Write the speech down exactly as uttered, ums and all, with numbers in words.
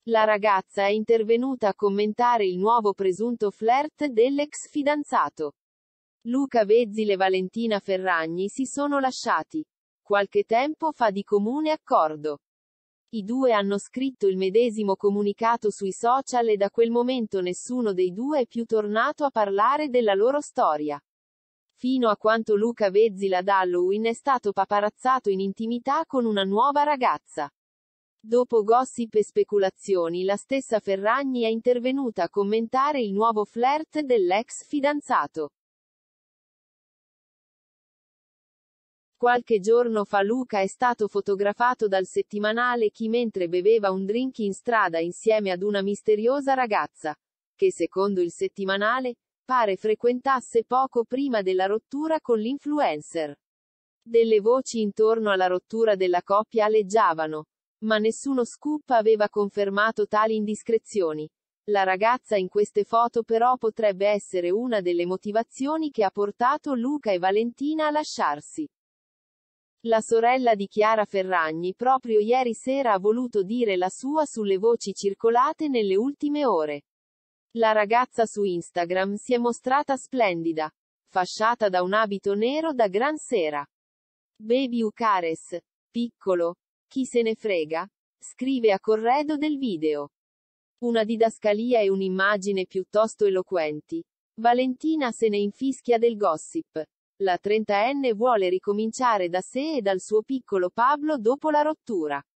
La ragazza è intervenuta a commentare il nuovo presunto flirt dell'ex fidanzato. Luca Vezzile e Valentina Ferragni si sono lasciati qualche tempo fa di comune accordo. I due hanno scritto il medesimo comunicato sui social e da quel momento nessuno dei due è più tornato a parlare della loro storia. Fino a quanto Luca Vezzile ad Halloween è stato paparazzato in intimità con una nuova ragazza. Dopo gossip e speculazioni, la stessa Ferragni è intervenuta a commentare il nuovo flirt dell'ex fidanzato. Qualche giorno fa Luca è stato fotografato dal settimanale Chi mentre beveva un drink in strada insieme ad una misteriosa ragazza, che secondo il settimanale, pare frequentasse poco prima della rottura con l'influencer. Delle voci intorno alla rottura della coppia aleggiavano, ma nessuno scoop aveva confermato tali indiscrezioni. La ragazza in queste foto però potrebbe essere una delle motivazioni che ha portato Luca e Valentina a lasciarsi. La sorella di Chiara Ferragni proprio ieri sera ha voluto dire la sua sulle voci circolate nelle ultime ore. La ragazza su Instagram si è mostrata splendida, fasciata da un abito nero da gran sera. Baby Ucares, piccolo, chi se ne frega? Scrive a corredo del video. Una didascalia e un'immagine piuttosto eloquenti. Valentina se ne infischia del gossip. La trentaenne vuole ricominciare da sé e dal suo piccolo Pablo dopo la rottura.